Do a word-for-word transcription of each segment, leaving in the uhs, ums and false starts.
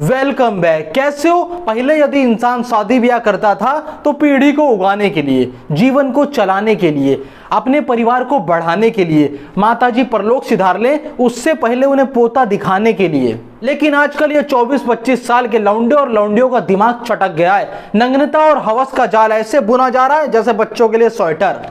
Welcome back. कैसे हो? पहले यदि इंसान शादी ब्याह करता था तो पीढ़ी को उगाने के लिए, जीवन को चलाने के लिए, अपने परिवार को बढ़ाने के लिए, माताजी परलोक सिधार लें उससे पहले उन्हें पोता दिखाने के लिए। लेकिन आजकल ये चौबीस पच्चीस साल के लौंडे और लौंडियों का दिमाग चटक गया है। नग्नता और हवस का जाल ऐसे बुना जा रहा है जैसे बच्चों के लिए स्वेटर।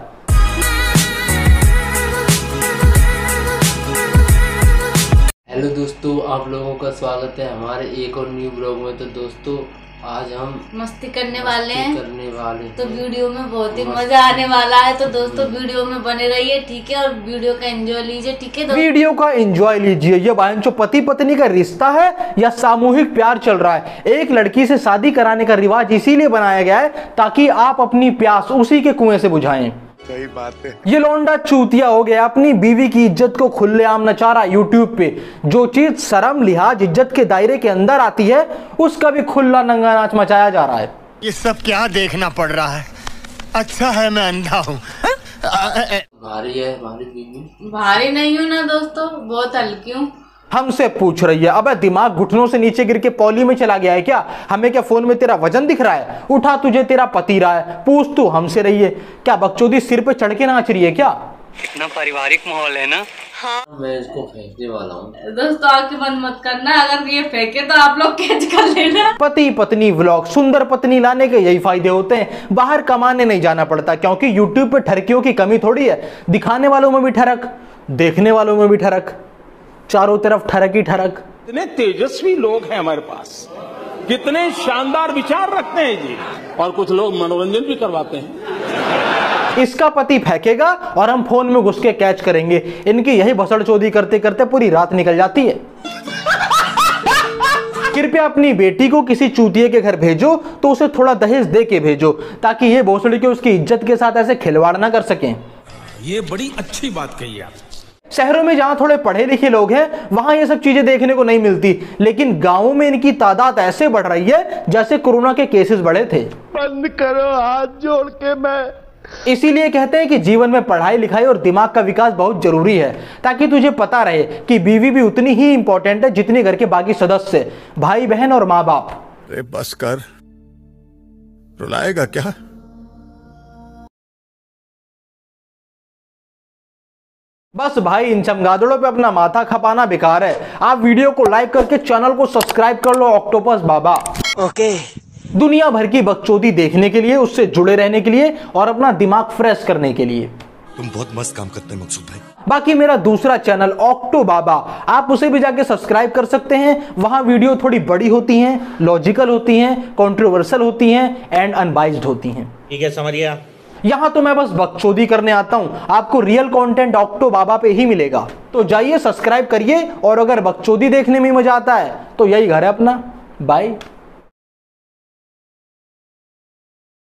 हेलो दोस्तों, आप लोगों का स्वागत है हमारे एक और न्यू ब्लॉग में। तो दोस्तों आज हम मस्ती करने वाले मस्ती हैं करने वाले तो वीडियो में बहुत ही मजा आने वाला है। तो दोस्तों वीडियो में बने रहिए, ठीक है, और वीडियो का एंजॉय लीजिए, ठीक है। वीडियो का एंजॉय लीजिए। ये बहन जो पति पत्नी का रिश्ता है या सामूहिक प्यार चल रहा है। एक लड़की से शादी कराने का रिवाज इसीलिए बनाया गया है ताकि आप अपनी प्यास उसी के कुएं से बुझाएं। सही बात है। ये लौंडा चूतिया हो गया, अपनी बीवी की इज्जत को खुलेआम नचा रहा यूट्यूब पे। जो चीज शर्म लिहाज इज्जत के दायरे के अंदर आती है उसका भी खुला नंगा नाच मचाया जा रहा है। ये सब क्या देखना पड़ रहा है? अच्छा है मैं अंधा हूँ। भारी है हमारी बीवी। भारी नहीं हूँ ना दोस्तों, बहुत हल्की हूँ। हमसे पूछ रही है, अबे दिमाग घुटनों से नीचे गिर के पौली में चला गया है क्या? हमें क्या फोन में तेरा वजन दिख रहा है? उठा तुझे तेरा पति रहा है। पूछ तू हमसे रही है, क्या बकचोदी सिर पे चढ़ के नाच रही है क्या? कितना पारिवारिक माहौल है ना। हाँ मैं इसको फेंकने वाला हूँ। दोस्तों आके बंद मत करना, अगर ये फेंके तो आप लोग कैच कर लेना। पति पत्नी व्लॉग, सुंदर पत्नी लाने के यही फायदे होते हैं। बाहर कमाने नहीं जाना पड़ता क्योंकि यूट्यूब पे ठरकियों की कमी थोड़ी है। दिखाने वालों में भी ठरक, देखने वालों में भी ठरक, चारों तरफ ठरक ही ठरक। कितने तेजस्वी लोग हैं हमारे पास, कितने शानदार विचार रखते हैं जी। और कुछ लोग मनोरंजन भी करवाते हैं। इसका पति फेंकेगा और हम फोन में घुस के कैच करेंगे। इनकी यही भसड़चोदी करते करते पूरी रात निकल जाती है। कृपया अपनी बेटी को किसी चूतिए के घर भेजो तो उसे थोड़ा दहेज दे के भेजो ताकि ये भोसड़ी के उसकी इज्जत के साथ ऐसे खिलवाड़ ना कर सकें। ये बड़ी अच्छी बात कही आप। शहरों में जहां थोड़े पढ़े लिखे लोग हैं वहां ये सब चीजें देखने को नहीं मिलती, लेकिन गांवों में इनकी तादाद ऐसे बढ़ रही है जैसे कोरोना के केसेस बढ़े थे। बंद करो हाथ जोड़ के। मैं इसीलिए कहते हैं कि जीवन में पढ़ाई लिखाई और दिमाग का विकास बहुत जरूरी है ताकि तुझे पता रहे कि बीवी भी उतनी ही इंपॉर्टेंट है जितने घर के बाकी सदस्य, भाई बहन और माँ बाप। अरे बस कर, रुलाएगा क्या? बस भाई इन चमगादड़ों पे अपना माथा खपाना बेकार है। आप वीडियो को लाइक करके चैनल को सब्सक्राइब कर लो। ऑक्टोपस बाबा ओके। दुनिया भर की बकचोदी देखने के लिए, उससे जुड़े रहने के लिए और अपना दिमाग फ्रेश करने के लिए। तुम बहुत मस्त काम करते हैं मकसूद भाई। बाकी मेरा दूसरा चैनल ऑक्टो बाबा, आप उसे भी जाके सब्सक्राइब कर सकते हैं। वहां वीडियो थोड़ी बड़ी होती हैं, लॉजिकल होती हैं, कंट्रोवर्शियल होती हैं एंड अनबाइज्ड होती हैं। ठीक है, समझिए। यहां तो मैं बस बकचोदी करने आता हूं, आपको रियल कंटेंट ऑक्टो बाबा पे ही मिलेगा। तो जाइए सब्सक्राइब करिए और अगर बकचोदी देखने में मजा आता है तो यही घर है अपना। बाय।